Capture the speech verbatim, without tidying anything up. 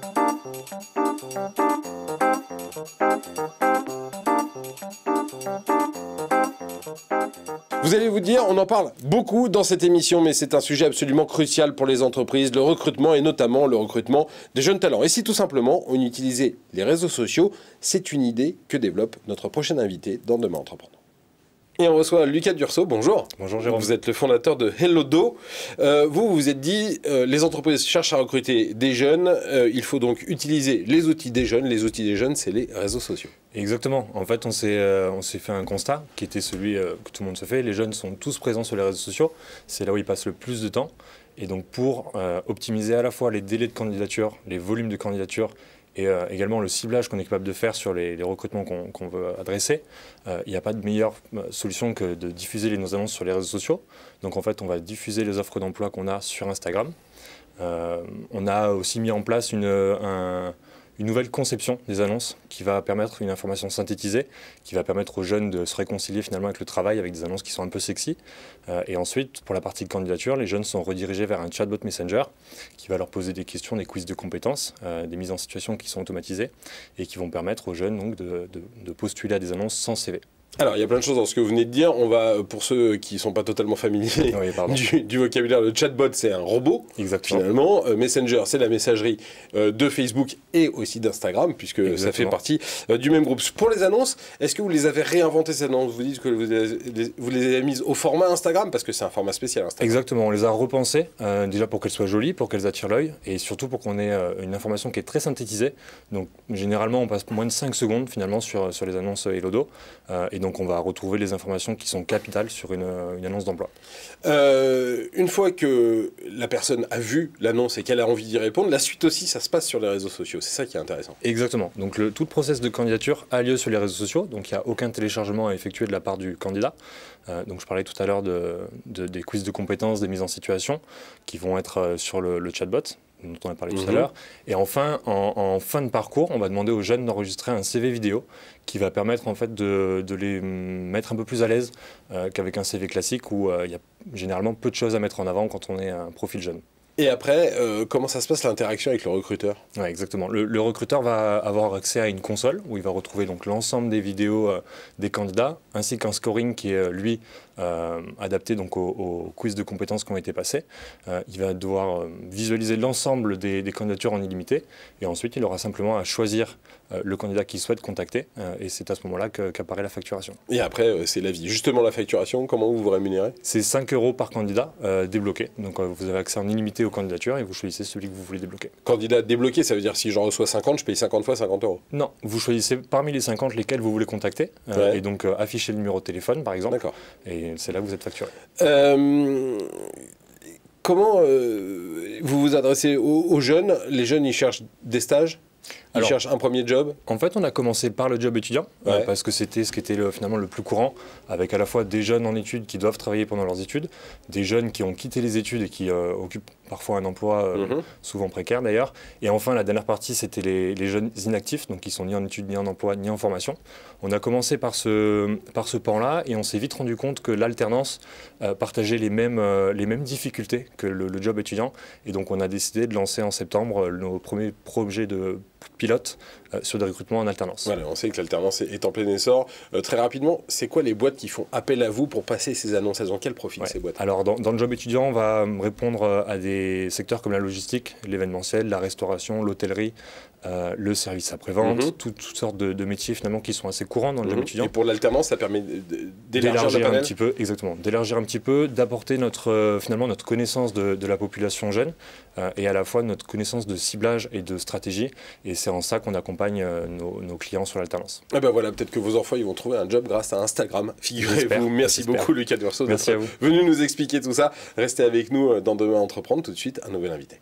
Vous allez vous dire, on en parle beaucoup dans cette émission, mais c'est un sujet absolument crucial pour les entreprises, le recrutement et notamment le recrutement des jeunes talents. Et si tout simplement on utilisait les réseaux sociaux, c'est une idée que développe notre prochain invité dans Demain Entreprendre. Et on reçoit Lucas Dursault, bonjour. Bonjour Jérôme. Vous êtes le fondateur de Hellodo. Euh, vous, vous vous êtes dit, euh, les entreprises cherchent à recruter des jeunes, euh, il faut donc utiliser les outils des jeunes. Les outils des jeunes, c'est les réseaux sociaux. Exactement. En fait, on s'est euh, on s'est fait un constat qui était celui euh, que tout le monde se fait. Les jeunes sont tous présents sur les réseaux sociaux. C'est là où ils passent le plus de temps. Et donc pour euh, optimiser à la fois les délais de candidature, les volumes de candidature, et euh, également le ciblage qu'on est capable de faire sur les, les recrutements qu'on qu'on veut adresser, euh, il n'y a pas de meilleure solution que de diffuser les, nos annonces sur les réseaux sociaux. Donc en fait, on va diffuser les offres d'emploi qu'on a sur Instagram. Euh, on a aussi mis en place une, un, une nouvelle conception des annonces qui va permettre une information synthétisée, qui va permettre aux jeunes de se réconcilier finalement avec le travail, avec des annonces qui sont un peu sexy. Euh, et ensuite, pour la partie de candidature, les jeunes sont redirigés vers un chatbot Messenger qui va leur poser des questions, des quiz de compétences, euh, des mises en situation qui sont automatisées et qui vont permettre aux jeunes donc, de, de, de postuler à des annonces sans C V. Alors, il y a plein de choses dans ce que vous venez de dire. On va, pour ceux qui ne sont pas totalement familiers oui, du, du vocabulaire, le chatbot, c'est un robot, Exactement. finalement. Euh, Messenger, c'est la messagerie euh, de Facebook et aussi d'Instagram, puisque Exactement. Ça fait partie euh, du même groupe. Pour les annonces, est-ce que vous les avez réinventées, ces annonces? Vous dites que vous les, vous les avez mises au format Instagram, parce que c'est un format spécial, Instagram. Exactement, on les a repensées, euh, déjà pour qu'elles soient jolies, pour qu'elles attirent l'œil, et surtout pour qu'on ait euh, une information qui est très synthétisée. Donc, généralement, on passe moins de cinq secondes, finalement, sur, sur les annonces Hellodo, euh, et donc on va retrouver les informations qui sont capitales sur une, une annonce d'emploi. Euh, une fois que la personne a vu l'annonce et qu'elle a envie d'y répondre, la suite aussi, ça se passe sur les réseaux sociaux. C'est ça qui est intéressant. Exactement. Donc le, tout le process de candidature a lieu sur les réseaux sociaux. Donc il n'y a aucun téléchargement à effectuer de la part du candidat. Euh, donc je parlais tout à l'heure de, de, des quiz de compétences, des mises en situation qui vont être euh, sur le, le chatbot dont on a parlé mmh. tout à l'heure. Et enfin, en, en fin de parcours, on va demander aux jeunes d'enregistrer un C V vidéo qui va permettre en fait de, de les mettre un peu plus à l'aise euh, qu'avec un C V classique où il euh, y a généralement peu de choses à mettre en avant quand on est un profil jeune. Et après, euh, comment ça se passe l'interaction avec le recruteur? Ouais, exactement. Le, le recruteur va avoir accès à une console où il va retrouver donc l'ensemble des vidéos euh, des candidats, ainsi qu'un scoring qui est lui euh, adapté donc au, au quiz de compétences qui ont été passés. Euh, il va devoir euh, visualiser l'ensemble des, des candidatures en illimité et ensuite il aura simplement à choisir euh, le candidat qu'il souhaite contacter euh, et c'est à ce moment-là que, qu'apparaît la facturation. Et après, euh, c'est la vie. Justement, la facturation, comment vous vous rémunérez? C'est cinq euros par candidat euh, débloqué. Donc euh, vous avez accès en illimité aux candidatures et vous choisissez celui que vous voulez débloquer. Candidat débloqué, ça veut dire si j'en reçois cinquante, je paye cinquante fois cinquante euros? Non, vous choisissez parmi les cinquante lesquels vous voulez contacter euh, ouais. et donc euh, affichez le numéro de téléphone par exemple. D'accord. Et c'est là que vous êtes facturé. Euh, comment euh, vous vous adressez aux, aux jeunes? Les jeunes, ils cherchent des stages? Ils Alors, cherchent un premier job? En fait, on a commencé par le job étudiant, ouais. euh, parce que c'était ce qui était le, finalement le plus courant, avec à la fois des jeunes en études qui doivent travailler pendant leurs études, des jeunes qui ont quitté les études et qui euh, occupent parfois un emploi, euh, mm-hmm. souvent précaire d'ailleurs. Et enfin, la dernière partie, c'était les, les jeunes inactifs, donc qui sont ni en études, ni en emploi, ni en formation. On a commencé par ce, par ce pan-là et on s'est vite rendu compte que l'alternance euh, partageait les mêmes, euh, les mêmes difficultés que le, le job étudiant. Et donc, on a décidé de lancer en septembre euh, nos premiers projets de pilote euh, sur des recrutements en alternance. Voilà, on sait que l'alternance est en plein essor. Euh, très rapidement, c'est quoi les boîtes qui font appel à vous pour passer ces annonces? Elles ont quel profil, ouais. ces boîtes? Alors, dans, dans le job étudiant, on va répondre à des secteurs comme la logistique, l'événementiel, la restauration, l'hôtellerie, euh, le service après-vente, mm-hmm. tout, toutes sortes de, de métiers finalement qui sont assez courants dans le mm-hmm. job étudiant. Et pour l'alternance, ça permet d'élargir un petit peu, exactement, d'élargir un petit peu, d'apporter notre euh, finalement notre connaissance de, de la population jeune euh, et à la fois notre connaissance de ciblage et de stratégie. Et c'est en ça qu'on accompagne euh, nos, nos clients sur l'alternance. Eh ben voilà, peut-être que vos enfants ils vont trouver un job grâce à Instagram. Figurez-vous. Merci beaucoup Lucas Dursault d'être venu nous expliquer tout ça. Restez avec nous dans Demain Entreprendre. Tout de suite, un nouvel invité.